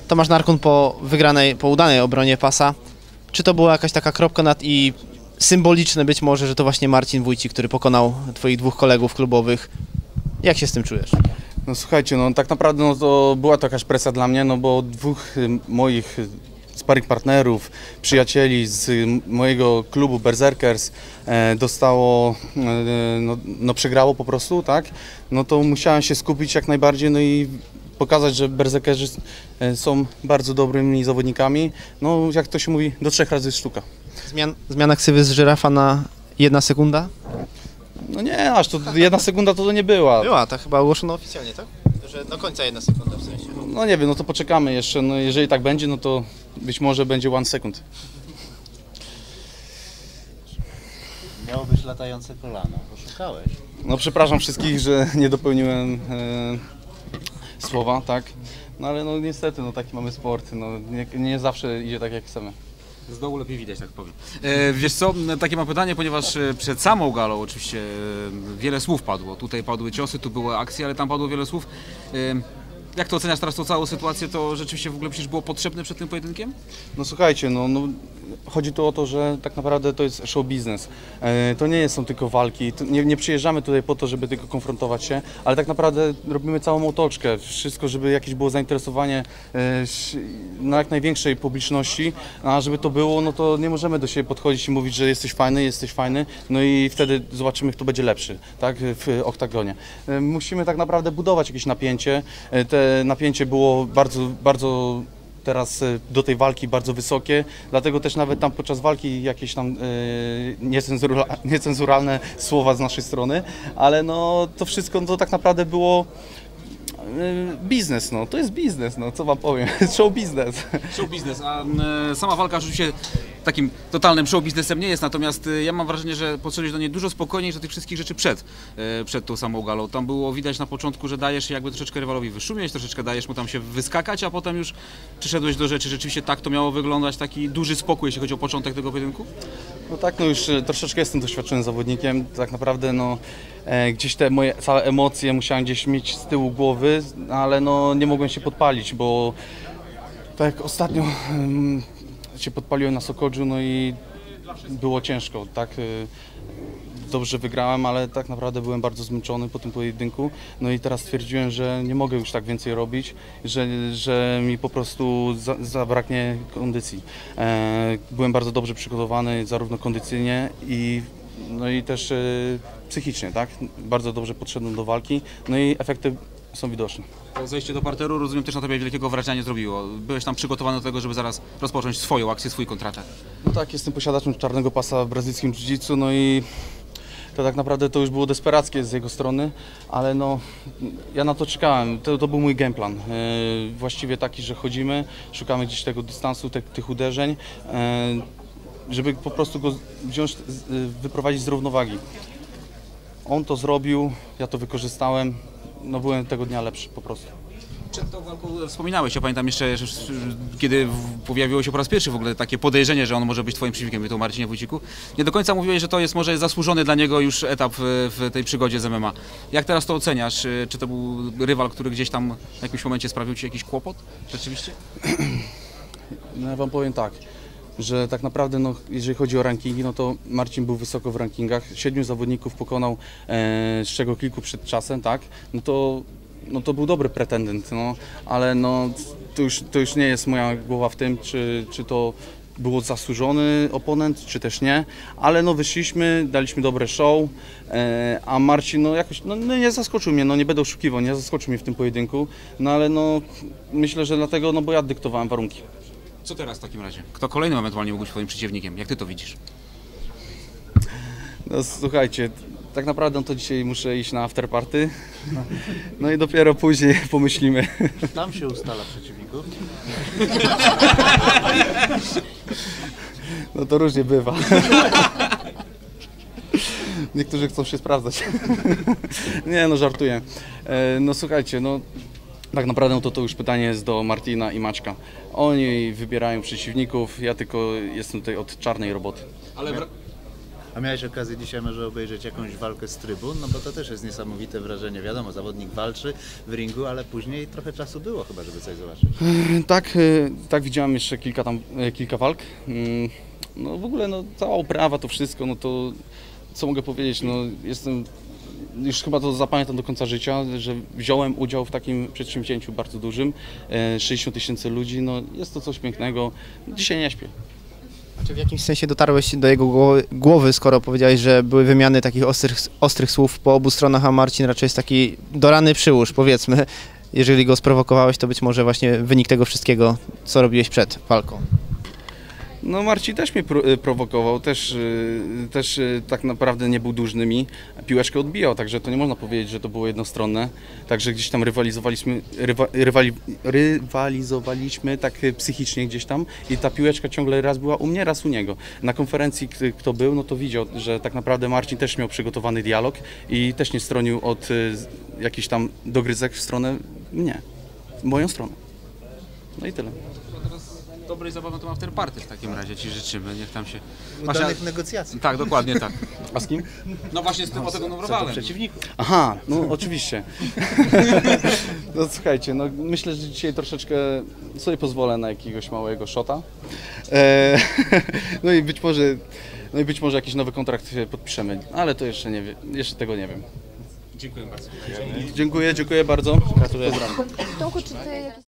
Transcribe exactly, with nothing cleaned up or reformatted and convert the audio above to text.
Tomasz Narkun po wygranej, po udanej obronie pasa. Czy to była jakaś taka kropka nad i symboliczne być może, że to właśnie Marcin Wójcik, który pokonał twoich dwóch kolegów klubowych? Jak się z tym czujesz? No słuchajcie, no tak naprawdę no, to była to jakaś presja dla mnie, no bo dwóch y, moich sparring partnerów, przyjacieli z y, mojego klubu Berserkers e, dostało, e, no, no przegrało po prostu, tak? No to musiałem się skupić jak najbardziej, no i pokazać, że berserkerzy są bardzo dobrymi zawodnikami. No jak to się mówi, do trzech razy sztuka. Zmian, zmiana ksywy z żyrafa na jedna sekunda? No nie, aż to jedna sekunda to, to nie była. Była, to chyba ogłoszono oficjalnie, tak? Że do końca jedna sekunda w sensie. No nie wiem, no to poczekamy jeszcze. No jeżeli tak będzie, no to być może będzie one second. Miało być latające kolano, oszukałeś. No przepraszam wszystkich, że nie dopełniłem e, słowa, tak? No ale no niestety, no taki mamy sport, no nie, nie zawsze idzie tak jak chcemy. Z dołu lepiej widać, tak powiem. E, wiesz co, takie mam pytanie, ponieważ przed samą galą oczywiście wiele słów padło. Tutaj padły ciosy, tu były akcje, ale tam padło wiele słów. E, jak to oceniasz teraz tą całą sytuację? To rzeczywiście w ogóle przecież było potrzebne przed tym pojedynkiem? No słuchajcie, no, no chodzi tu o to, że tak naprawdę to jest show biznes. E, to nie są tylko walki, to nie, nie przyjeżdżamy tutaj po to, żeby tylko konfrontować się, ale tak naprawdę robimy całą otoczkę, wszystko, żeby jakieś było zainteresowanie e, na jak największej publiczności, a żeby to było, no to nie możemy do siebie podchodzić i mówić, że jesteś fajny, jesteś fajny, no i wtedy zobaczymy, kto będzie lepszy, tak, w oktagonie. E, musimy tak naprawdę budować jakieś napięcie, e, te napięcie było bardzo, bardzo teraz do tej walki bardzo wysokie, dlatego też nawet tam podczas walki jakieś tam yy, niecenzura, niecenzuralne słowa z naszej strony, ale no to wszystko no, to tak naprawdę było yy, biznes, no to jest biznes, no co wam powiem, show biznes. Show biznes, a e, sama walka rzeczywiście takim totalnym show biznesem nie jest, natomiast e, ja mam wrażenie, że podszedłeś do niej dużo spokojniej, że tych wszystkich rzeczy przed, e, przed tą samą galą. Tam było widać na początku, że dajesz się jakby troszeczkę rywalowi wyszumieć, troszeczkę dajesz mu tam się wyskakać, a potem już przyszedłeś do rzeczy. Rzeczywiście tak to miało wyglądać, taki duży spokój, jeśli chodzi o początek tego pojedynku? No tak, no już troszeczkę jestem doświadczonym zawodnikiem, tak naprawdę no e, gdzieś te moje całe emocje musiałem gdzieś mieć z tyłu głowy, ale no nie mogłem się podpalić, bo tak jak ostatnio um, się podpaliłem na Sokodżu, no i było ciężko, tak, dobrze wygrałem, ale tak naprawdę byłem bardzo zmęczony po tym pojedynku, no i teraz stwierdziłem, że nie mogę już tak więcej robić, że, że mi po prostu za, zabraknie kondycji. E, byłem bardzo dobrze przygotowany, zarówno kondycyjnie i no i też e, psychicznie, tak, bardzo dobrze podszedłem do walki, no i efekty są widoczne. To zejście do parteru, rozumiem, też na tobie wielkiego wrażenia nie zrobiło. Byłeś tam przygotowany do tego, żeby zaraz rozpocząć swoją akcję, swój kontratak. No tak, jestem posiadaczem czarnego pasa w brazylijskim jiu-jitsu, no i to tak naprawdę to już było desperackie z jego strony, ale no ja na to czekałem, to, to był mój gameplan. Yy, właściwie taki, że chodzimy, szukamy gdzieś tego dystansu, te, tych uderzeń, yy, żeby po prostu go wziąć, yy, wyprowadzić z równowagi. On to zrobił, ja to wykorzystałem, no byłem tego dnia lepszy po prostu. Przed tą walką wspominałeś, ja pamiętam jeszcze, że, kiedy pojawiło się po raz pierwszy w ogóle takie podejrzenie, że on może być twoim przeciwnikiem, mówię tu o Marcinie Wójciku. Nie do końca mówiłeś, że to jest może zasłużony dla niego już etap w, w tej przygodzie z M M A. Jak teraz to oceniasz? Czy to był rywal, który gdzieś tam w jakimś momencie sprawił ci jakiś kłopot? Rzeczywiście? No ja wam powiem tak, że tak naprawdę, no, jeżeli chodzi o rankingi, no to Marcin był wysoko w rankingach, siedmiu zawodników pokonał, e, z czego kilku przed czasem, tak, no to, no to był dobry pretendent, no, ale no, to już, to już nie jest moja głowa w tym, czy, czy to było zasłużony oponent, czy też nie, ale no wyszliśmy, daliśmy dobre show, e, a Marcin no jakoś no, no nie zaskoczył mnie, no nie będę oszukiwał, nie zaskoczył mnie w tym pojedynku, no ale no myślę, że dlatego, no bo ja dyktowałem warunki. Co teraz w takim razie? Kto kolejnym ewentualnie mógł być twoim przeciwnikiem? Jak ty to widzisz? No słuchajcie, tak naprawdę no to dzisiaj muszę iść na afterparty, no i dopiero później pomyślimy. Tam się ustala przeciwników. No to różnie bywa. Niektórzy chcą się sprawdzać. Nie no, żartuję. No słuchajcie, no tak naprawdę no to, to już pytanie jest do Martina i Maćka. Oni wybierają przeciwników, ja tylko jestem tutaj od czarnej roboty. Ale A miałeś okazję dzisiaj może obejrzeć jakąś walkę z trybun? No bo to też jest niesamowite wrażenie. Wiadomo, zawodnik walczy w ringu, ale później trochę czasu było chyba, żeby coś zobaczyć. Tak, y, tak widziałem jeszcze kilka tam, y, kilka walk. Mm, No w ogóle no, cała oprawa, to wszystko, no to co mogę powiedzieć, no jestem, już chyba to zapamiętam do końca życia, że wziąłem udział w takim przedsięwzięciu bardzo dużym, e, sześćdziesiąt tysięcy ludzi, no jest to coś pięknego, dzisiaj nie śpię. Czy w jakimś sensie dotarłeś do jego głowy, głowy, skoro powiedziałeś, że były wymiany takich ostrych, ostrych słów po obu stronach, a Marcin raczej jest taki do rany przyłóż, powiedzmy. Jeżeli go sprowokowałeś, to być może właśnie wynik tego wszystkiego, co robiłeś przed walką. No Marcin też mnie pro, prowokował, też, y, też y, tak naprawdę nie był dłużnymi, piłeczkę odbijał, także to nie można powiedzieć, że to było jednostronne, także gdzieś tam rywalizowaliśmy, rywa, rywali, rywalizowaliśmy tak y, psychicznie gdzieś tam i ta piłeczka ciągle raz była u mnie, raz u niego. Na konferencji k- kto był, no to widział, że tak naprawdę Marcin też miał przygotowany dialog i też nie stronił od y, jakichś tam dogryzek w stronę mnie, w moją stronę. No i tyle. Dobrej zabawy to ma afterparty w takim razie ci życzymy, niech tam się... Udanych negocjacji. Tak, dokładnie tak. A z kim? No właśnie z tym o tego Co do rywalem. przeciwników. Aha, no oczywiście. No słuchajcie, no myślę, że dzisiaj troszeczkę sobie pozwolę na jakiegoś małego shota. E, no i być może, no i być może jakiś nowy kontrakt podpiszemy, ale to jeszcze nie wiem, jeszcze tego nie wiem. Dziękuję bardzo. Dziękuję, dziękuję bardzo. Pozdrawiam. Tomku, czy ty jakieś